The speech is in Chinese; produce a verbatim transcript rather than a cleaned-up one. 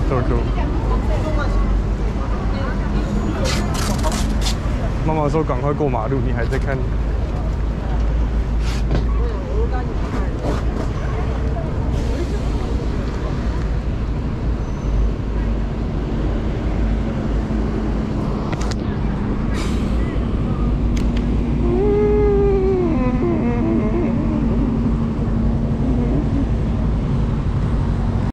这么酷。妈妈说赶快过马路，你还在看